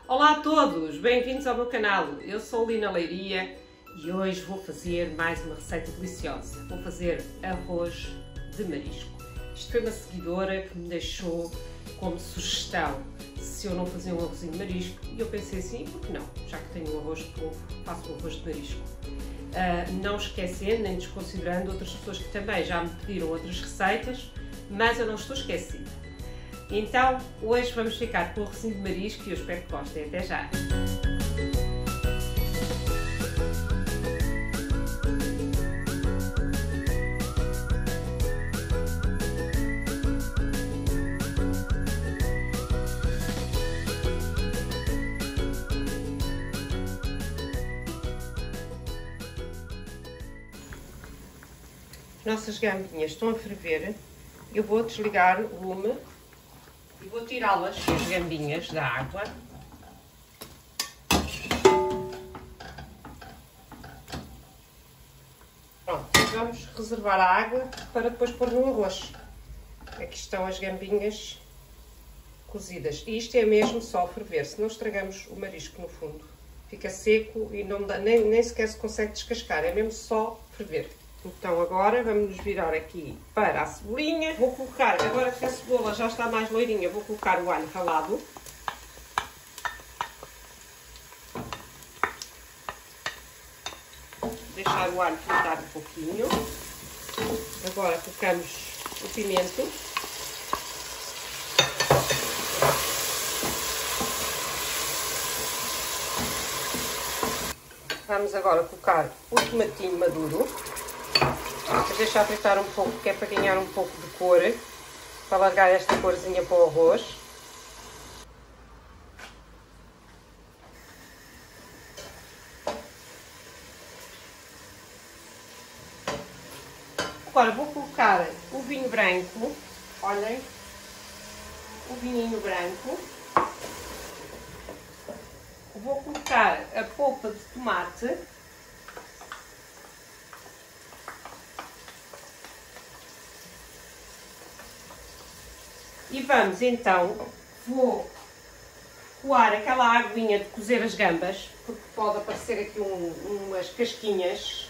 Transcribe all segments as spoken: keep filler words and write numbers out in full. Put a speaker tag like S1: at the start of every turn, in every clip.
S1: Olá a todos, bem-vindos ao meu canal. Eu sou Lina Leiria e hoje vou fazer mais uma receita deliciosa. Vou fazer arroz de marisco. Isto foi uma seguidora que me deixou como sugestão se eu não fazia um arrozinho de marisco e eu pensei assim, por que não? Já que tenho um arroz de polvo, faço um arroz de marisco. Uh, não esquecendo nem desconsiderando outras pessoas que também já me pediram outras receitas, mas eu não estou esquecida. Então, hoje vamos ficar com o arrozinho de marisco e eu espero que gostem. Até já! Nossas gambinhas estão a ferver. Eu vou desligar o lume e vou tirá-las, as gambinhas, da água. Pronto, vamos reservar a água para depois pôr no arroz. Aqui estão as gambinhas cozidas. E isto é mesmo só ferver, senão estragamos o marisco no fundo. Fica seco e não dá, nem, nem sequer se consegue descascar, é mesmo só ferver. Então agora vamos nos virar aqui para a cebolinha. Vou colocar, agora que a cebola já está mais loirinha, vou colocar o alho ralado. Deixar o alho fritar um pouquinho. Agora colocamos o pimento. Vamos agora colocar o tomatinho maduro. Vou deixar fritar um pouco, que é para ganhar um pouco de cor, para largar esta corzinha para o arroz. Agora vou colocar o vinho branco, olhem, o vinhinho branco. Vou colocar a polpa de tomate. E vamos então, vou coar aquela aguinha de cozer as gambas, porque pode aparecer aqui um, umas casquinhas.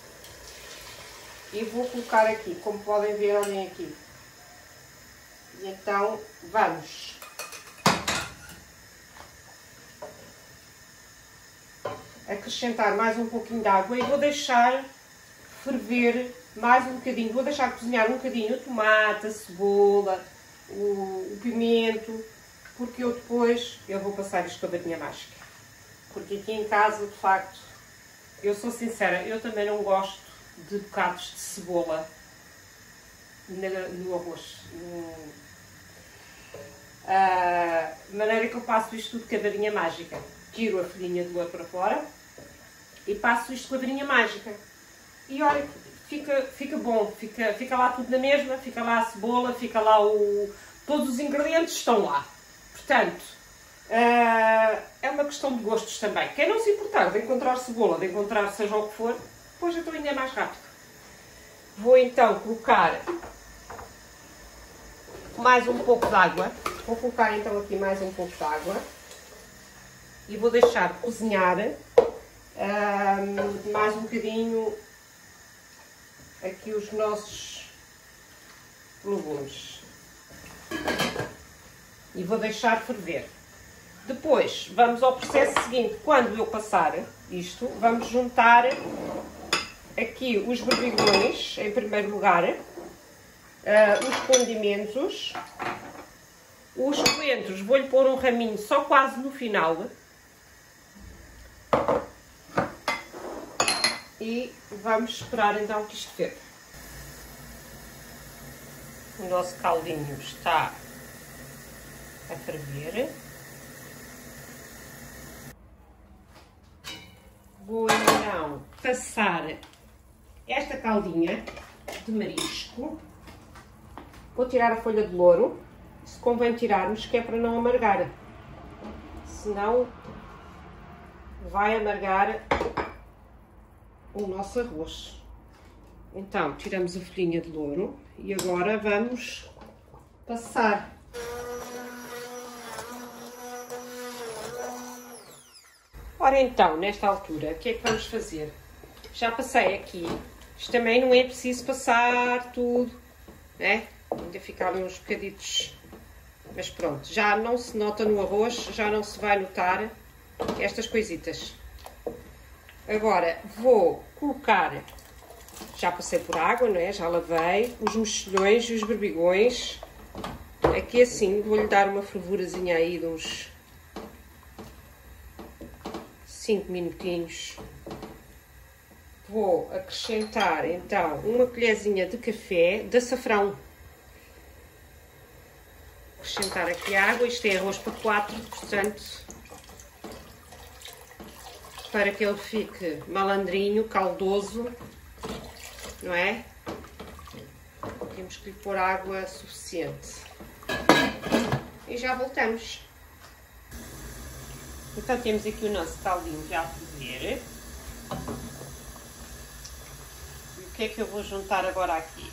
S1: E vou colocar aqui, como podem ver, olhem aqui. E então vamos acrescentar mais um pouquinho de água e vou deixar ferver mais um bocadinho. Vou deixar cozinhar um bocadinho o tomate, a cebola, O, o pimento, porque eu depois eu vou passar isto com a varinha mágica. Porque aqui em casa, de facto, eu sou sincera, eu também não gosto de bocados de cebola no, no arroz. A maneira que eu passo isto tudo com a varinha mágica, tiro a folhinha de louro para fora e passo isto com a varinha mágica. E olha, Fica, fica bom, fica, fica lá tudo na mesma, fica lá a cebola, fica lá o... todos os ingredientes estão lá. Portanto, uh, é uma questão de gostos também. Quem não se importar de encontrar cebola, de encontrar seja o que for, depois então ainda é mais rápido. Vou então colocar mais um pouco de água. Vou colocar então aqui mais um pouco de água. E vou deixar cozinhar uh, mais um bocadinho aqui os nossos legumes e vou deixar ferver. Depois vamos ao processo seguinte. Quando eu passar isto, vamos juntar aqui os berbigões em primeiro lugar, uh, os condimentos, os coentros vou-lhe pôr um raminho só quase no final. E vamos esperar então que isto ferva. O nosso caldinho está a ferver. Vou então passar esta caldinha de marisco. Vou tirar a folha de louro. Se convém tirarmos, que é para não amargar. Senão vai amargar o nosso arroz. Então, tiramos a folhinha de louro e agora vamos passar Ora então, nesta altura, o que é que vamos fazer? Já passei aqui. Isto também não é preciso passar tudo, né? Ainda ficaram uns bocaditos. Mas pronto, já não se nota no arroz, já não se vai notar estas coisitas. Agora vou colocar, já passei por água, não é? Já lavei os mexilhões e os berbigões. Aqui assim, vou-lhe dar uma fervurazinha aí de uns cinco minutinhos. Vou acrescentar então uma colherzinha de café de açafrão. Acrescentar aqui água, isto é arroz para quatro, portanto, para que ele fique malandrinho, caldoso, não é? Temos que lhe pôr água suficiente. E já voltamos. Então temos aqui o nosso caldinho já a ferver. E o que é que eu vou juntar agora aqui?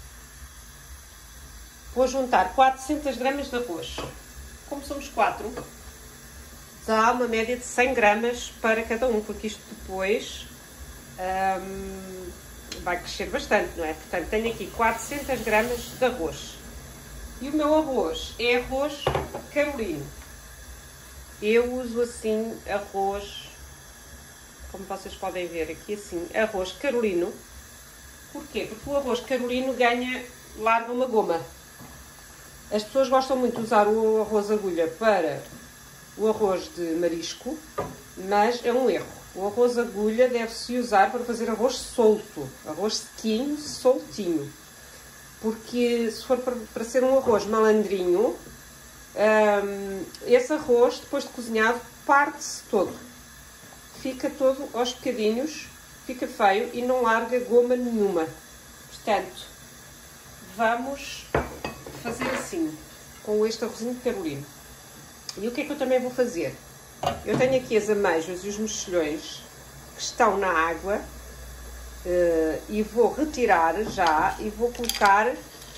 S1: Vou juntar quatrocentas gramas de arroz. Como somos quatro, dá uma média de cem gramas para cada um, porque isto depois hum, vai crescer bastante, não é? Portanto, tenho aqui quatrocentas gramas de arroz. E o meu arroz é arroz carolino. Eu uso assim arroz, como vocês podem ver aqui assim, arroz carolino. Porquê? Porque o arroz carolino ganha, larga uma goma. As pessoas gostam muito de usar o arroz agulha para o arroz de marisco, mas é um erro. O arroz agulha deve-se usar para fazer arroz solto, arroz sequinho, soltinho. Porque se for para, para ser um arroz malandrinho, hum, esse arroz, depois de cozinhado, parte-se todo. Fica todo aos bocadinhos, fica feio e não larga goma nenhuma. Portanto, vamos fazer assim, com este arrozinho de carolino. E o que é que eu também vou fazer? Eu tenho aqui as ameijas e os mexilhões que estão na água uh, e vou retirar já e vou colocar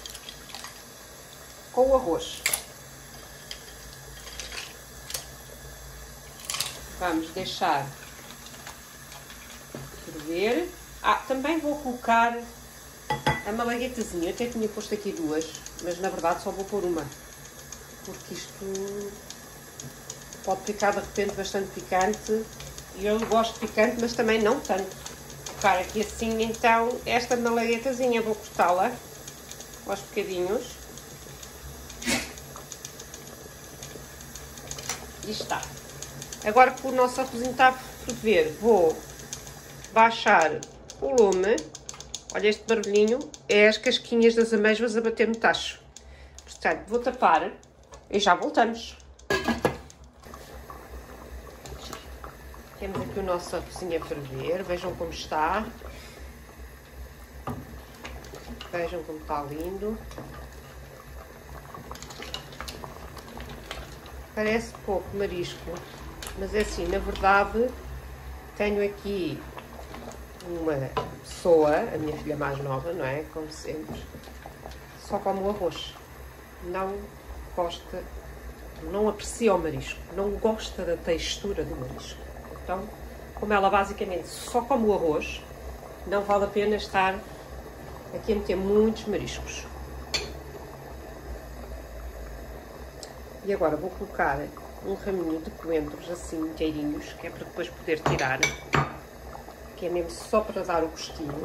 S1: com o arroz. Vamos deixar ferver. Ah, também vou colocar a malaguetazinha. Eu até tinha posto aqui duas, mas na verdade só vou pôr uma, porque isto pode ficar de repente bastante picante e eu gosto de picante, mas também não tanto. Vou colocar aqui assim então esta malaguetazinha, vou cortá-la aos bocadinhos. E está. Agora que o nosso arrozinho está a ferver, vou baixar o lume. Olha este barulhinho, é as casquinhas das amêijoas a bater no tacho. Portanto, vou tapar e já voltamos. Temos aqui o nosso arrozinho a ferver, vejam como está. Vejam como está lindo. Parece pouco marisco, mas é assim, na verdade, tenho aqui uma pessoa, a minha filha mais nova, não é? Como sempre, só come o arroz. Não gosta, não aprecia o marisco, não gosta da textura do marisco. Então, como ela basicamente só come o arroz, não vale a pena estar aqui a meter muitos mariscos. E agora vou colocar um raminho de coentros assim inteirinhos, que é para depois poder tirar, que é mesmo só para dar o gostinho.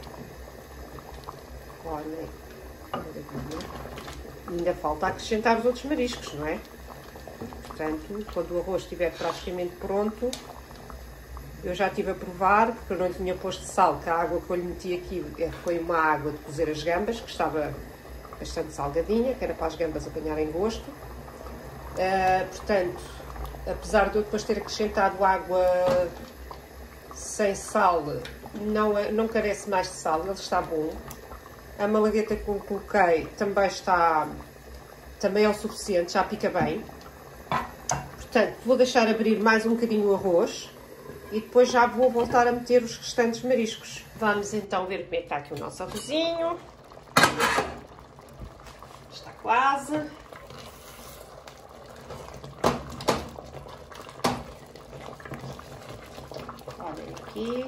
S1: Olhem, maravilha. Ainda falta acrescentar os outros mariscos, não é? Portanto, quando o arroz estiver praticamente pronto, eu já estive a provar, porque eu não tinha posto sal, que a água que eu lhe meti aqui foi uma água de cozer as gambas, que estava bastante salgadinha, que era para as gambas apanharem gosto. Uh, portanto, apesar de eu depois ter acrescentado água sem sal, não, não carece mais de sal, ele está bom. A malagueta que eu coloquei também está, também é o suficiente, já pica bem. Portanto, vou deixar abrir mais um bocadinho o arroz e depois já vou voltar a meter os restantes mariscos. Vamos então ver como é que está aqui o nosso arrozinho. Está quase. aqui.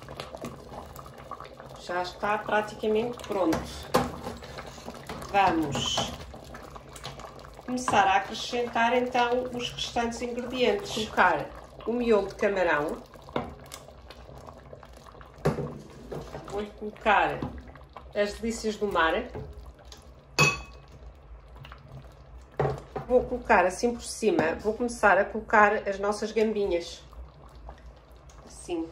S1: Já está praticamente pronto. Vamos começar a acrescentar então os restantes ingredientes. Colocar o miolo de camarão. Vou colocar as delícias do mar. Vou colocar assim por cima, vou começar a colocar as nossas gambinhas. Assim.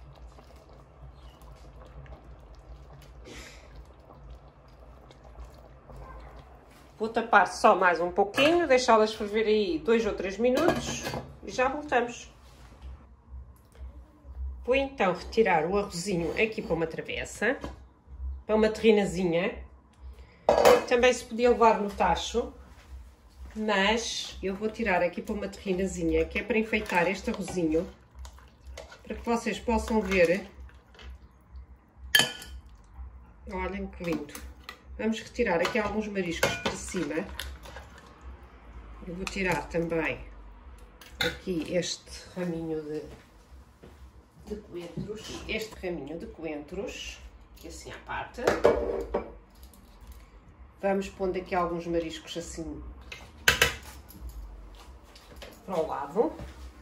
S1: Vou tapar só mais um pouquinho, deixá-las ferver aí dois ou três minutos e já voltamos. Vou então retirar o arrozinho aqui para uma travessa, para uma terrinazinha. Também se podia levar no tacho, mas eu vou tirar aqui para uma terrinazinha, que é para enfeitar este arrozinho, para que vocês possam ver. Olhem que lindo! Vamos retirar aqui alguns mariscos para cima. Eu vou tirar também aqui este raminho de, de coentros, este raminho de coentros, que assim à parte. Vamos pondo aqui alguns mariscos assim para o lado.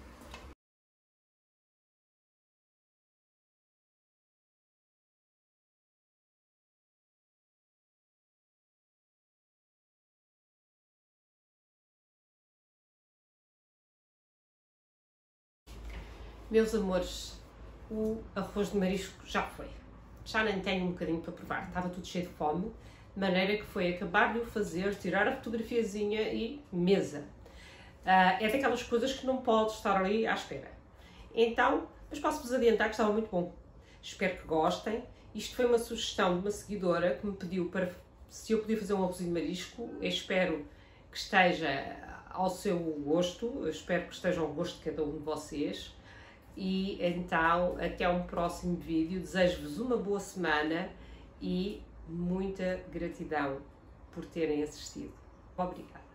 S1: Meus amores, o arroz de marisco já foi. Já nem tenho um bocadinho para provar. Estava tudo cheio de fome. De maneira que foi acabar de o fazer, tirar a fotografiazinha e mesa. Uh, é daquelas coisas que não pode estar ali à espera. Então, mas posso-vos adiantar que estava muito bom. Espero que gostem. Isto foi uma sugestão de uma seguidora que me pediu para se eu podia fazer um arrozinho de marisco. Eu espero que esteja ao seu gosto. Eu espero que esteja ao gosto de cada um de vocês. E então, até um próximo vídeo. Desejo-vos uma boa semana e muita gratidão por terem assistido. Obrigada.